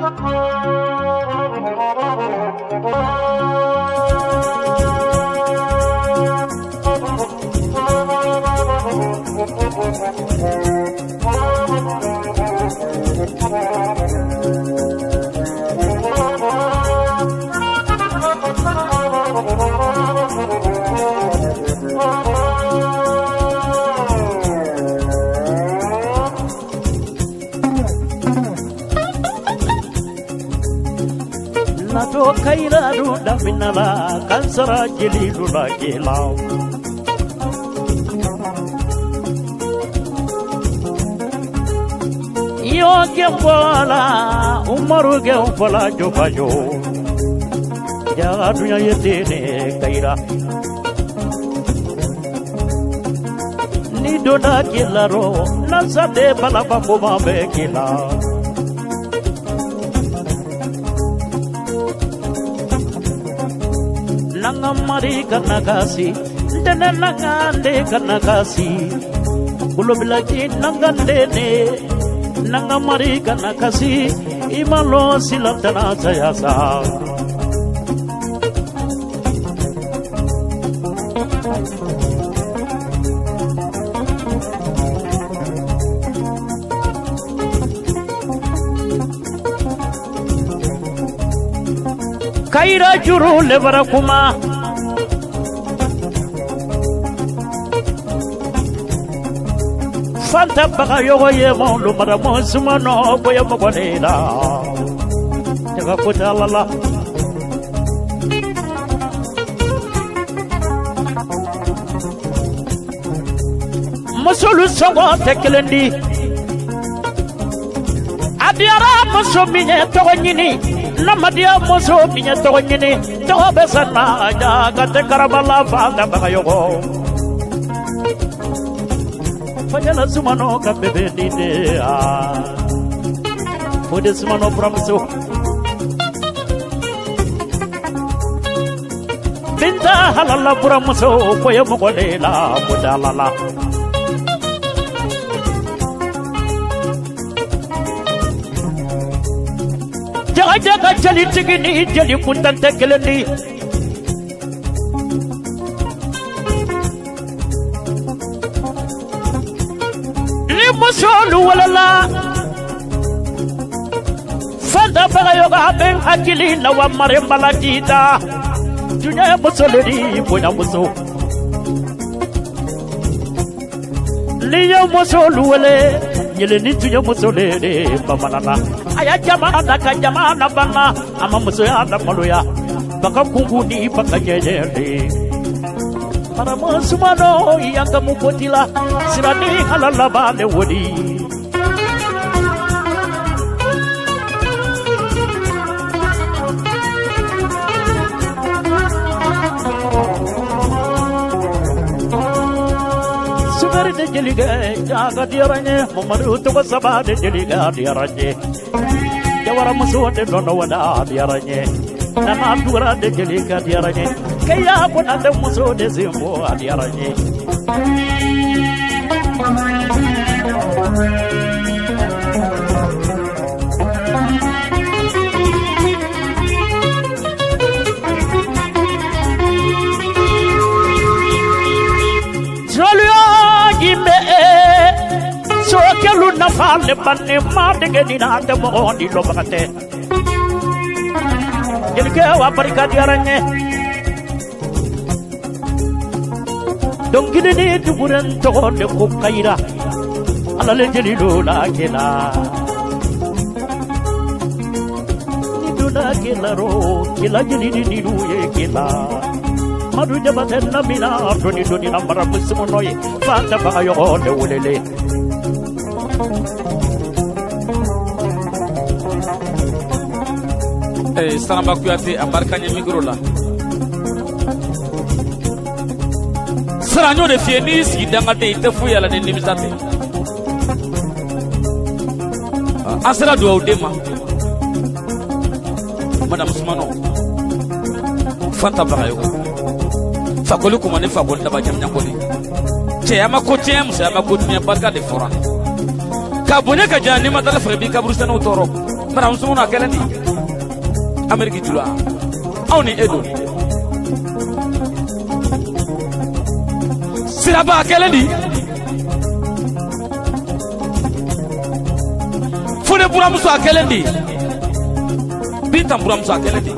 Nato kairaru daminala kansara jelilu la gelao Yo gembola umaru gembola jobajo Ya dunya yetene kaira Ni dona kilaro nasade balaba koma bekila Nangamari kanakasi Dene nangande kanakasi Kulo bilaki nangandene Nangamari kanakasi Imalo silantana sayasa Kaira juru lebarakuma Fanta baka yogo ye molu maramo sumano boya mogonela Jaga kota lala Musulu songo tekelendi Adiara musu minye togo nyini Namadia musu minye togo nyini Togo besana jaga te karabala fanta baka yogo Fajala sumano kabebe dide Fode sumano pramso Binta halala pramso Koye mogolela Budalala Jaga jaga jali tigini Jali puntan tekelendi Musolu walala Fada baga yoga ben hakili na wa mare maladita Dunya musoleri boya muso Liya musolu wale Yele ni dunya musoleri bamanana Aya jamana ka jamana bana Ama muso ya da maloya Baka kunguni baka jejeli Para musumano yanga mukotila Sirani halala bale wodi Sumeri de jeliga jaga diaranye Mumaru tuwa sabah de jeliga diaranye Jawara musuh de dono wada diaranye Nama abdura de jeliga diaranye Kaya pun ada musuh de zimbo diaranye Sokelu nafale bane madege dinande mo di lobakate Jelike wa barika diaranye Dongine ni duguren to de ko kaira ala le jelido la kela Ni duna kela ro kela jelidi ni du ye kela Madu jabaten namina doni doni nambara musmonoye fanta ba yo de wolele Sanaba Kuyate abarkanye micro la Saranyo de fienis idangate itefu yala ne nimisate Asra do udema Madam Sumano Fanta Bayo Fakolu kumane fakol daba jamnya koli Cheyama kotem sama kotnya barka de fora Kabunya ka jani madala frebi kabrustana utoro Madame Sumona Kennedy, America Jula, only Edo. Siraba Kennedy, Fune Buramusa Kennedy, Bintam Buramusa Kennedy,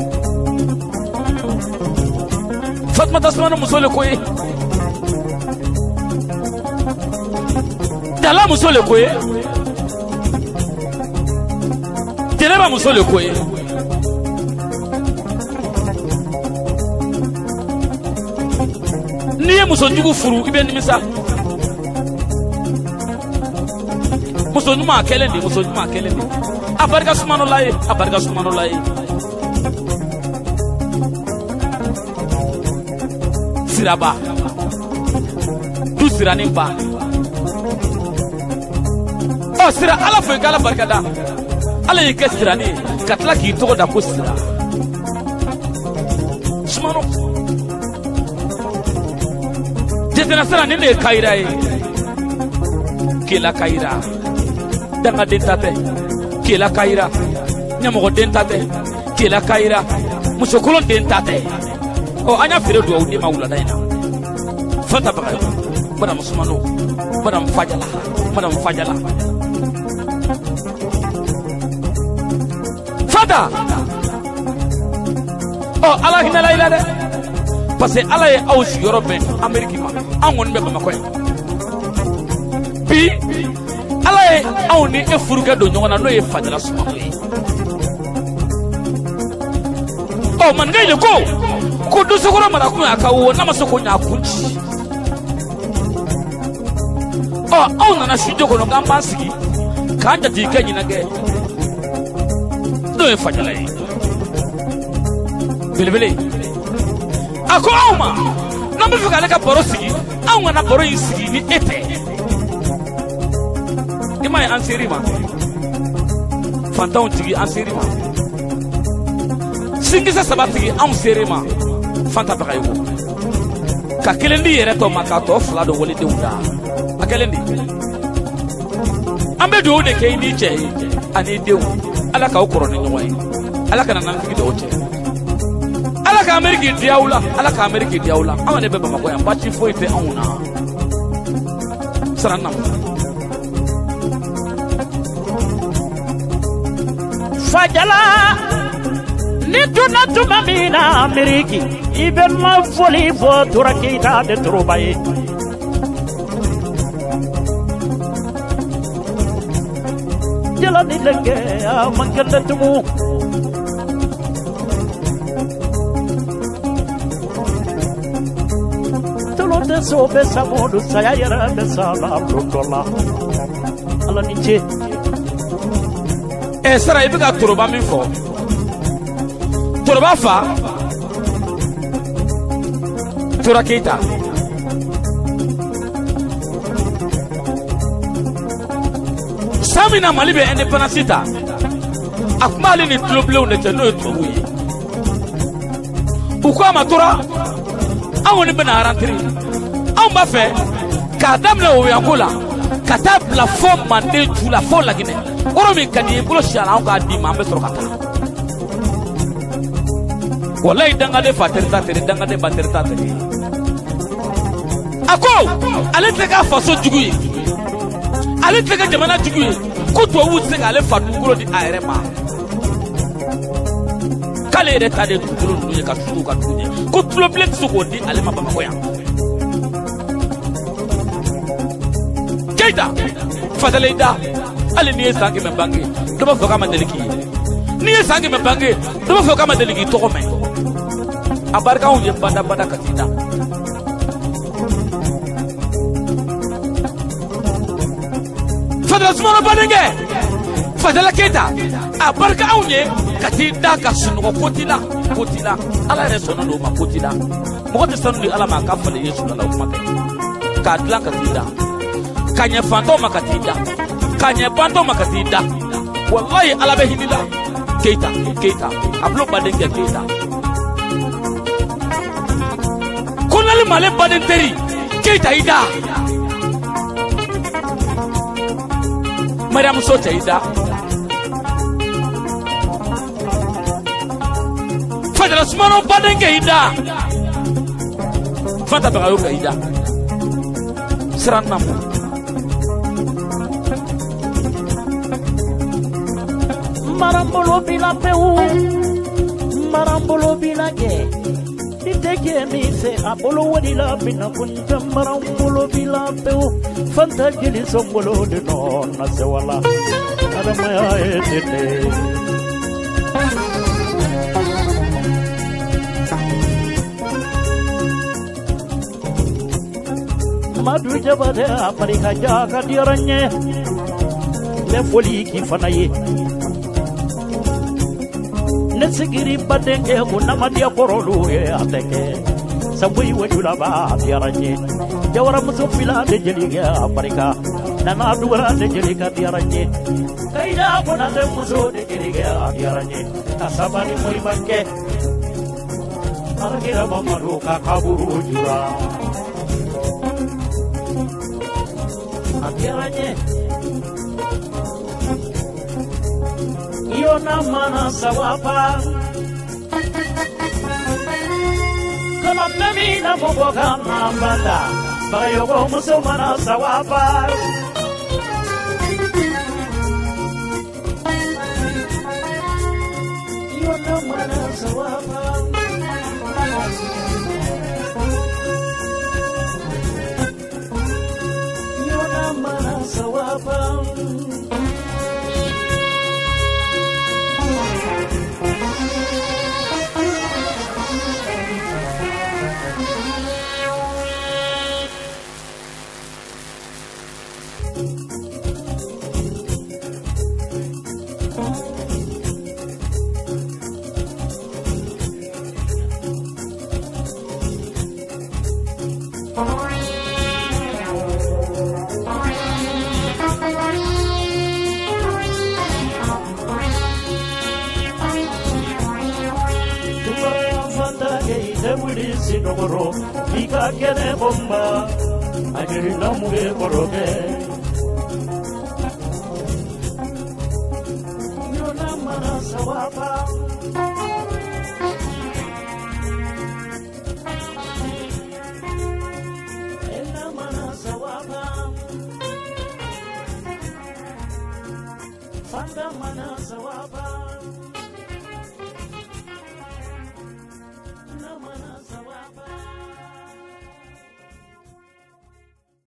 Fatma Tasmana Musole Koye, Dala Musole Koye. Teleba Musole Koye. Niye musonjugu furu ibe nimisa. Musonjuma Kennedy, Musonjuma Kennedy. Abarika Sumano laye, Abarika Sumano laye. Siraba. Du siranimba. Oh sira ala fo kala barkada. Ala yike sirani katla ki to da ko sira. Sumano. Jetena sira ni ne kaira e. Kila kaira. Danga dentate. Kila kaira. Nyamogo dentate. Kila kaira. Musokolon dentate. Oh anya fere do awdi mawula dayna. Fanta baka. Madam Sumano. Madam Fajala. Madam Fajala. Fada. Oh Allah hina la ila de. Parce que Allah est aussi européen, américain. On ne peut pas quoi. Puis Allah est on est furuka do nyona no e Fajala Sumano. Oh man ga ile ko do sokoro mara ku akawo na masoko nya akunchi. Oh on na studio ko no gamba sigi. Kanja ti kenyi na ge. Do e Fajala yi. Bilibili. Ako auma. Na mbi fika leka boro sigi. Auma na boro yi sigi ni ete. Ima yi ansiri ma. Fantaun tigi ansiri ma. Singisa sabatigi ansiri ma. Fanta baka yuko. Ka kelendi yere to makato fla do wole de uda. Akelendi. Ambe do de ke ni che ani de ala ka okoro ni nyoy. Ala kana nan figi do che. Ala ka America diaula, ala ka America diaula. Awone beba makoya bachi foi pe auna. Saranam. Fajala ni tunatuma mina America. Iben ma foli fo turakita de trobaye. Jala ni lenge mangala tumu. Tolo so besa modu saya yara besa la lotola. Ala niche. Sara ibiga turoba min fo. Turoba fa. Turakita. Samina malibe independence ta. Akmali ni tuloble on était no tuwi. Pourquoi matura? Awoni bena rentrer. On m'a fait kadam le oyangola. Katab la forme mandé tu la folle la Guinée. Oromi kadi bolo shala on ga di mambe soro kata. Wallahi danga de faterta tere danga de baterta tere. Ako ale teka faso juguyi. Ale teka jamana juguyi. Ko to wu se ale fatu ngoro di arema. Kale re tade ngoro nuje ka tudu ka tuje. Ko tulo blek su ko di ale mabama ko ya. Keita Fadaleida ale niye sangi me bangi do ba foka madeliki. Niye sangi me bangi do ba foka madeliki to ko me. Abarka unje banda banda katina. Fadala Sumano banenge. Fadala Keita. Abarka unje katina ka sunugo kotila. Kotila. Ala resona do ma kotila. Mo ko sanu di ala ma ka fale Yesu la umate. Ka dlan katina. Kanye fantoma katina. Kanye fantoma katina. Wallahi ala be hinila. Keita, Keita. Ablo banenge Keita. Kunali male badenteri Keita ida Mariam Sote ida Fadala Sumano baden ke ida fata bagayo ke ida siranam marambolo bila peu marambolo bila ke iteke mi se abolo wadila bina kunja marambolo bila peu fanta jili sombolo de non na sewala ada maya etete madu jabade aparika jaga dioranye le foli ki fanaye ne sigiri badenge kuna madia korolu e ateke sabui wajula ba dioranye jawara musufila de jeliga aparika nana duwara de jeliga dioranye kaida kuna de muso de jeliga dioranye asabani moi banke argira mamaru ka kaburu jura Atiranye Iona mana sawapa Kama mimi na moboga mambanda Bayogo muso mana sawapa Iona mana sawapa Mana sawabang Sinogoro, Ika Kene Bomba, I didn't know Muge Koroge. Yona Mana Sawapa.